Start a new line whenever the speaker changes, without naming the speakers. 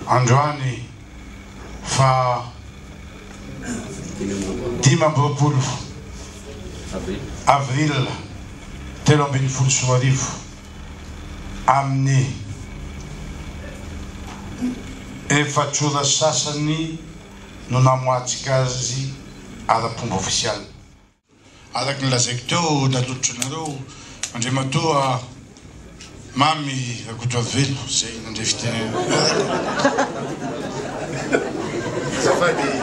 androany fa 15 avril 2023 amin'ny efatrora sasany no namoatsika azy ara-pomba ofisialy. Araky ny lazaiko teo natotronareo Andriamatoa mamy Rakotoavelo zay nandre fitenenana.